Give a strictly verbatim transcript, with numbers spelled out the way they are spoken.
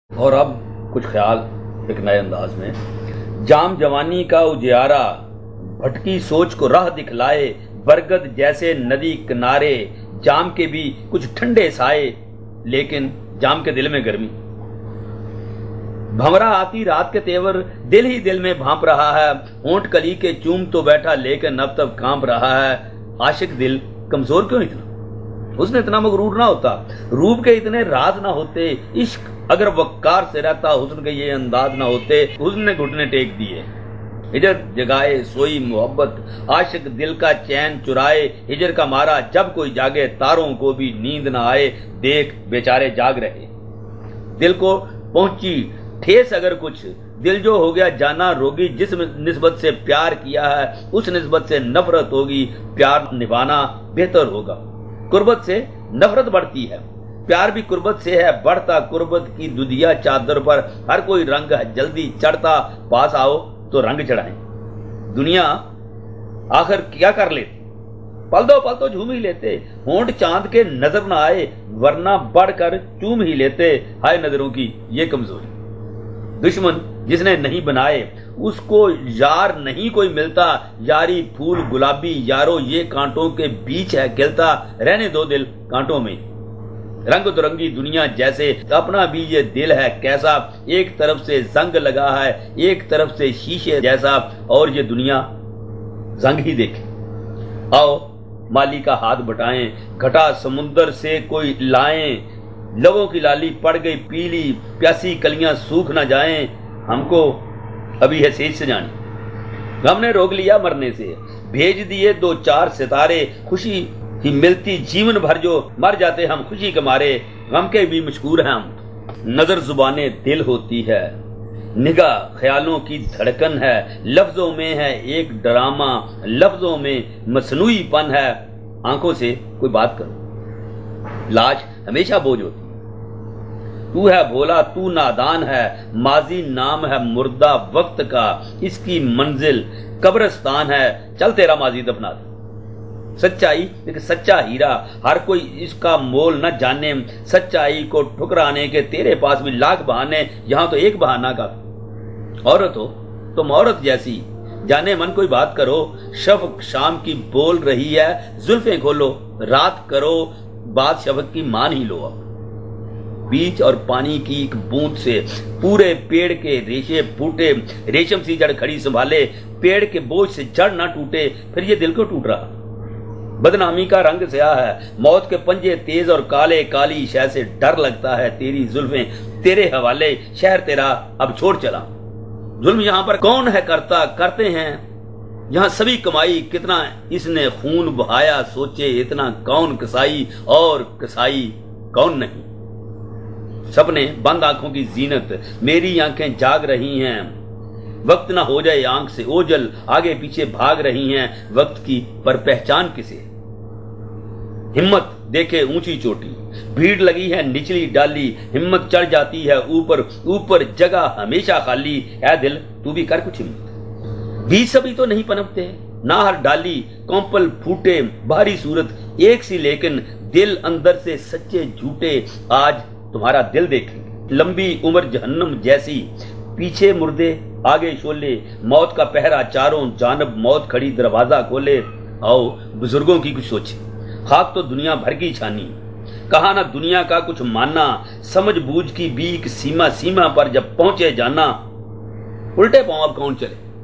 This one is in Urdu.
اور اب کچھ خیال ایک نئے انداز میں۔ جام جوانی کا اجیارہ بھٹکی سوچ کو راہ دکھلائے، برگد جیسے ندی کنارے جام کے بھی کچھ ٹھنڈے سائے، لیکن جام کے دل میں گرمی۔ بھنورا آتی رات کے تیور دل ہی دل میں بھانپ رہا ہے، ہونٹ کلی کے چوم تو بیٹھا لیکن اب تب کانپ رہا ہے۔ عاشق دل کمزور کیوں اتنا؟ اس نے اتنا مغرور نہ ہوتا، روپ کے اتنے راز نہ ہوتے، عشق اگر وقار سے رہتا حسن کے یہ انداز نہ ہوتے۔ حسن نے گھٹنے ٹیک دیے، ہجر جگائے سوئی محبت، عاشق دل کا چین چرائے، ہجر کا مارا جب کوئی جاگے تاروں کو بھی نیند نہ آئے، دیکھ بیچارے جاگ رہے۔ دل کو پہنچی ٹھیس اگر کچھ، دل جو ہو گیا جانا روگی، جس نسبت سے پیار کیا ہے اس نسبت سے نفرت ہوگی، پیار نبھانا بہتر ہوگا۔ قربت سے نفرت بڑھتی ہے، پیار بھی قربت سے ہے بڑھتا، قربت کی دودھیا چادر پر ہر کوئی رنگ ہے جلدی چڑھتا، پاس آؤ تو رنگ چڑھائیں۔ دنیا آخر کیا کر لیتے، پل دو پل تو جھوم ہی لیتے، ہونٹ چاند کے نظر نہ آئے ورنہ بڑھ کر چوم ہی لیتے، ہائے نظروں کی یہ کمزوری۔ دشمن جس نے نہیں بنائے اس کو یار نہیں کوئی ملتا، یاری پھول گلابی یارو یہ کانٹوں کے بیچ ہے کھلتا، رہنے دو دل کانٹوں میں۔ رنگ درنگی دنیا جیسے اپنا بھی یہ دل ہے کیسا، ایک طرف سے زنگ لگا ہے ایک طرف سے شیشے جیسا، اور یہ دنیا زنگ ہی دیکھے۔ آؤ مالی کا ہاتھ بٹائیں، گھٹا سمندر سے کوئی لائیں، لبوں کی لالی پڑ گئی پیلی، پیاسی کلیاں سوکھ نہ جائیں، ہم کو ابھی ہے سیج سے جانی۔ ہم نے روک لیا مرنے سے، بھیج دیے دو چار ستارے، خوشی ہی ملتی جیون بھر جو مر جاتے ہم خوشی کے مارے، غم کے بھی مشکور ہیں ہم۔ نظر زبانیں دل ہوتی ہے، نگاہ خیالوں کی دھڑکن ہے، لفظوں میں ہے ایک ڈرامہ، لفظوں میں مصنوعی پن ہے، آنکھوں سے کوئی بات کرو، لاش ہمیشہ بوجھ ہوتی۔ تو ہے بھولا تو نادان ہے، ماضی نام ہے مردہ وقت کا، اس کی منزل قبرستان ہے، چل تیرا ماضی دفنا دے۔ سچائی ایک سچا ہیرا، ہر کوئی اس کا مول نہ جانے، سچائی کو ٹھکرانے کے تیرے پاس بھی لاکھ بہانے، یہاں تو ایک بہانہ کا۔ عورت ہو تم عورت جیسی، جانے من کوئی بات کرو، شفق شام کی بول رہی ہے، زلفیں کھولو رات کرو، بات شفق کی مان ہی لو۔ اب بیچ اور پانی کی ایک بوند سے پورے پیڑ کے ریشے پھوٹے، ریشم سی جڑ کھڑی سنبھالے، پیڑ کے بوجھ سے جڑ نہ ٹوٹے، پھر یہ دل کو ٹوٹ رہا۔ بدنامی کا رنگ سیاہ ہے، موت کے پنجے تیز اور کالے، کالی شے سے ڈر لگتا ہے، تیری زلفیں تیرے حوالے، شہر تیرا اب چھوڑ چلا۔ ظلم یہاں پر کون ہے کرتا، کرتے ہیں یہاں سبھی کمائی، کتنا اس نے خون بہایا سوچے، اتنا کون کسائی اور کسائی کون نہیں۔ سپنے بند آنکھوں کی زینت، میری آنکھیں جاگ رہی ہیں، وقت نہ ہو جائے آنکھ سے اوجل، آگے پیچھے بھاگ رہی ہیں وقت کی، پر پہچان کسے؟ ہمت دیکھے اونچی چوٹی، بھیڑ لگی ہے نچلی ڈالی، ہمت چڑھ جاتی ہے اوپر، اوپر جگہ ہمیشہ خالی، اے دل تو بھی کر کچھ ہمت۔ بیج سبھی تو نہیں پنپتے، نہ ہر ڈالی کونپل پھوٹے، بھاری صورت ایک سی لیکن دل اندر سے سچے جھوٹے، آج تمہارا دل دیکھیں گے۔ لمبی عمر جہنم جیسی، پیچھے مردے آگے شولے، موت کا پہرا چاروں جانب، موت کھڑی دروازہ کھولے، آؤ بزرگوں کی کچھ سوچیں۔ خاک تو دنیا بھر کی چھانی، کہا نہ دنیا کا کچھ ماننا، سمجھ بوجھ کی بھی ایک سیما، سیما پر جب پہنچے جانا، الٹے پاؤں اب کون چلے۔